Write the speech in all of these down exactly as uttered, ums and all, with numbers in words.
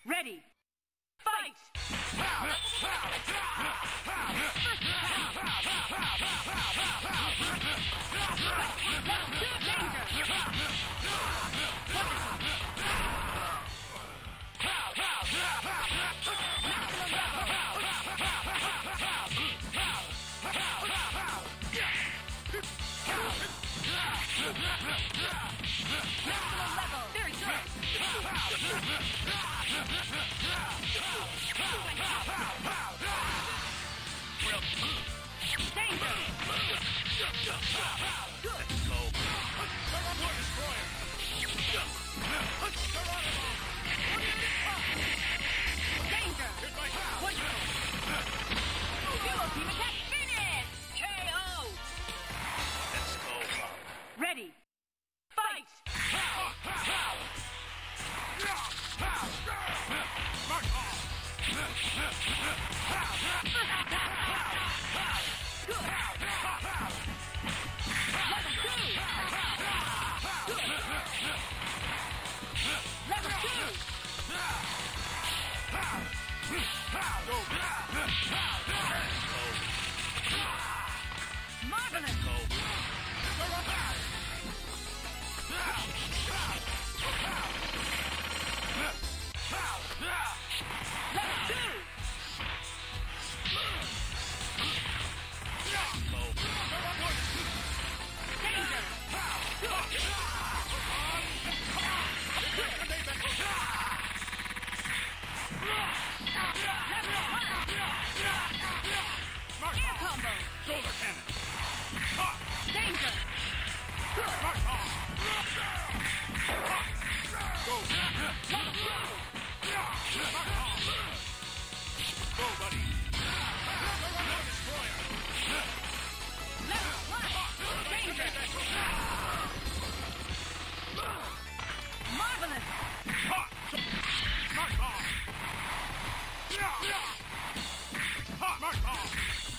Ready. Fight! Very good. Danger. Good. Danger. Wonderful. Duo team attack finish. K O. Let's go. Ready. Fight. Good. Level two. Good. Level two. Marvelous. Level two. Danger. Air combo. Shoulder cannon. Danger. Go. Level two. Go, buddy. Level one. Danger. Marvelous. Mark off. Mark off.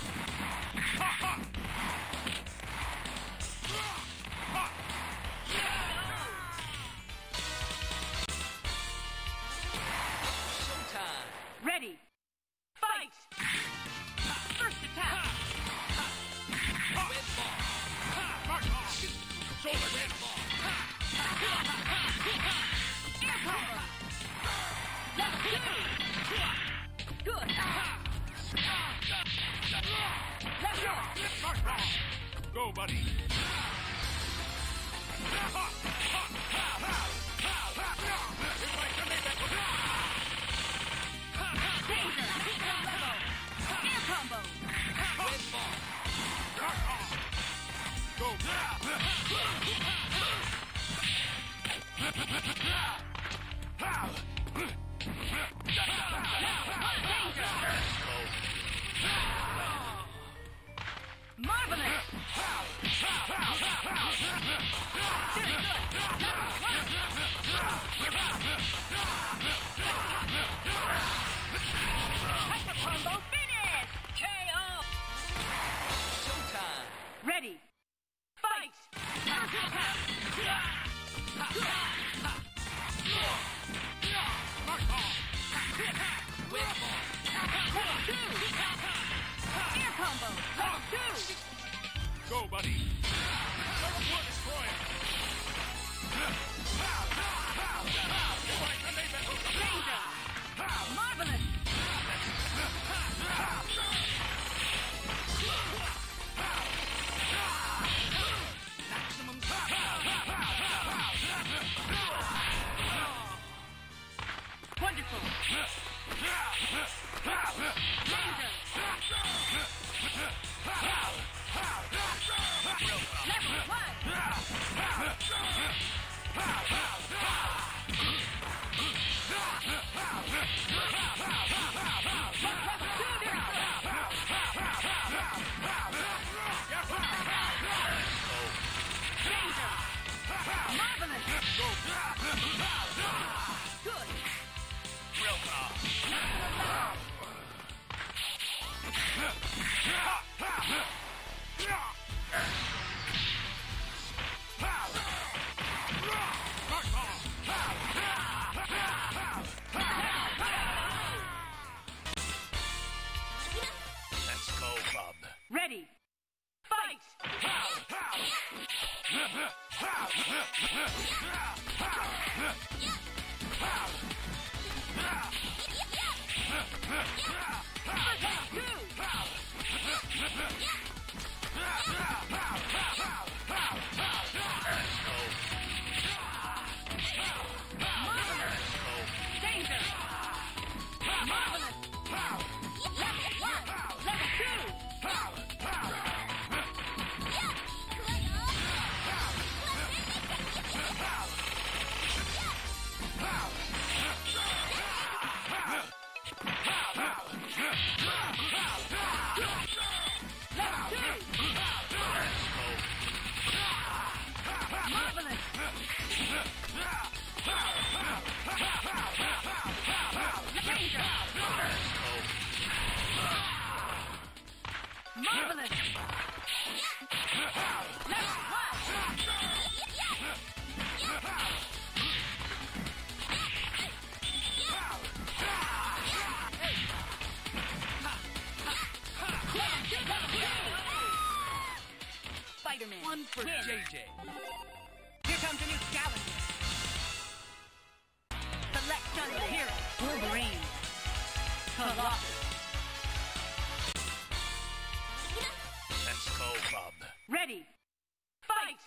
Showtime. Ready. Fight. First attack. Red ball. Mark off. Shoulder red ball. Air combo. Level two. Good. Level one. Mark off. Go, buddy. Danger. Level. Air combo. Red ball. Go. Danger. Marvelous. Very good. Level one. Hyper combo finish. K O. Showtime. Ready. Fight. First attack. Mark off. Red ball. Level two. Air combo. Level two. Go, buddy. Level one destroyer. Danger. Marvelous. Maximum. Wonderful. Danger. Level one. Danger. Marvelous. Good. Real power. Mark off. Spider-Man. One for Win. J J. Here comes a new challenger. Select Chun-Li. Hero. Wolverine. Colossus. Let's go, Bob. Ready. Fight!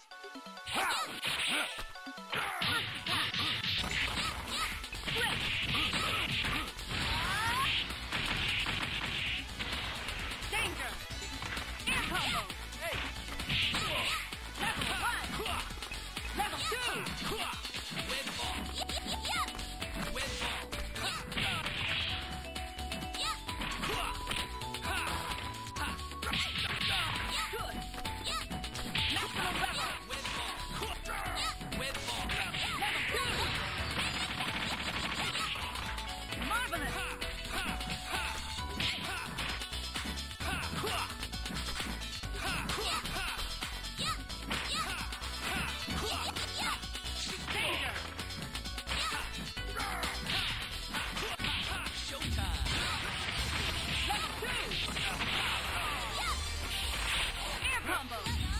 Danger! Air combo! Hey! Level one! Level two! Win ball! Win ball! Good! Maximum level! Win ball! Win ball! Level two! Marvelous! Danger! Showtime! Level two! Air combo!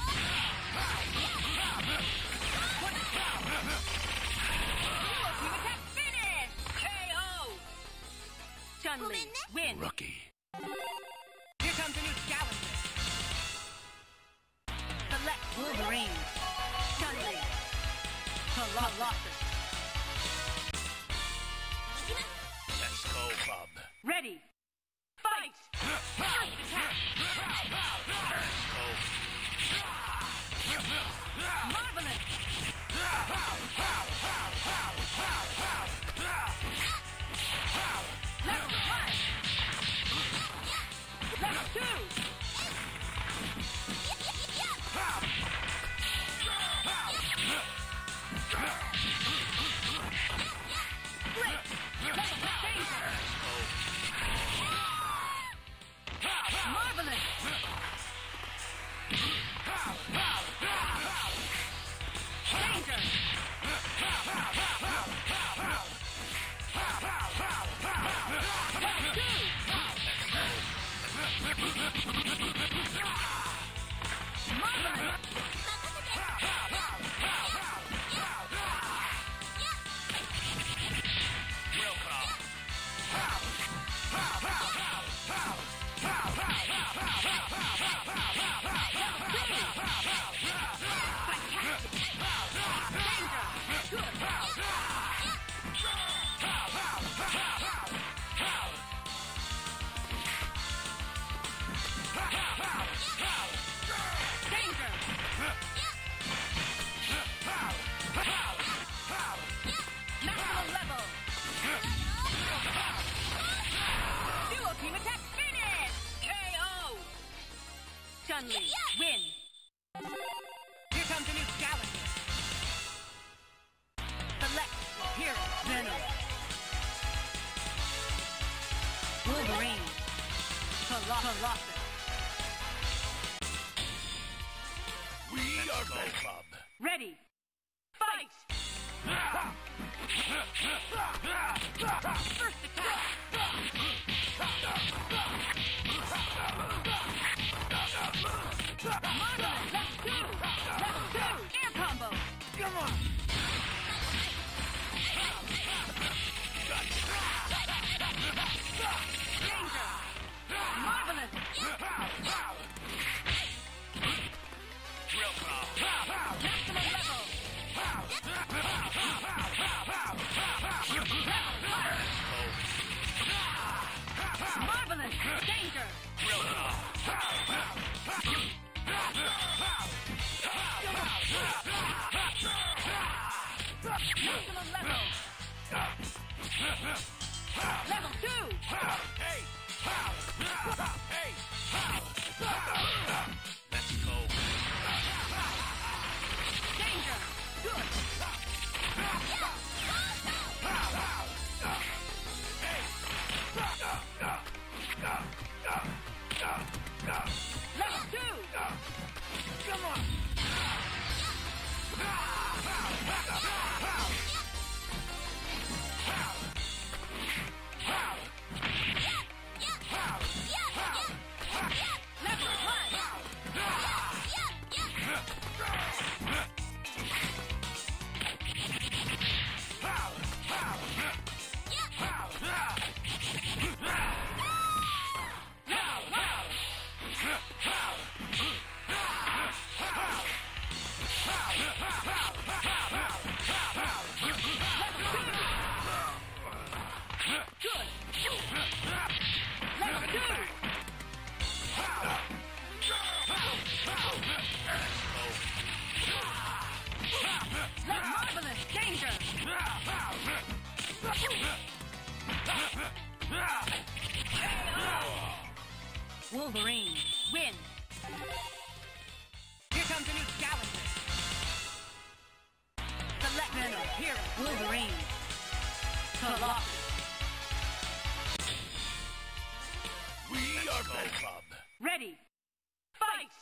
Team attack finish! K O! Chun-Li, win! Rookie. Here comes a new challenger. Select Wolverine. Chun-Li. Colossus. Let's go, Bob. Ready. Fight! First attack! Marvelous! Level one! Level two! Great! Level danger! Marvelous! Danger! Level two! Marvelous! Real call. Maximum level! Duo team attack finish! K O! Chun-Li, win! Here comes a new challenger. Select Hero. Venom. Wolverine. Colossus. We are ready, Bob. Ready. Fight! First attack! Marvelous! Level two! Level two! Air combo! Come on. Wolverine, win. Here comes a new challenger. Select Venom, here, Wolverine. Colossus. We are Bob. Ready. Fight!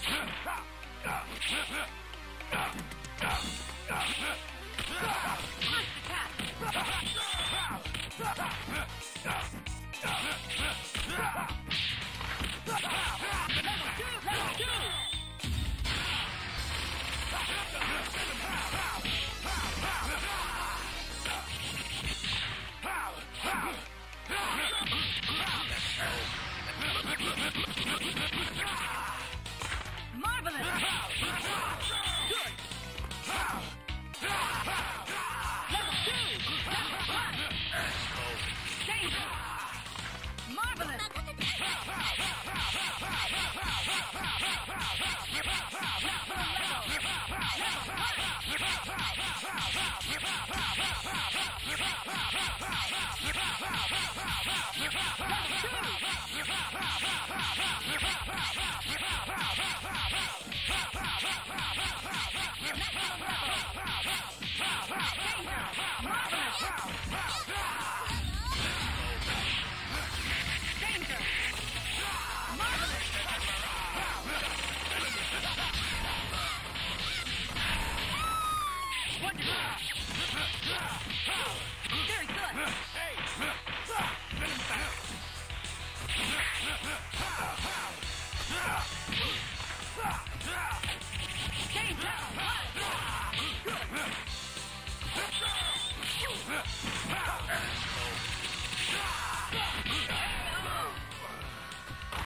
Marvelous! Good! Level two! Level one! Danger! Marvelous! Danger! Marvelous! Wonderful! Very good! Danger! Good!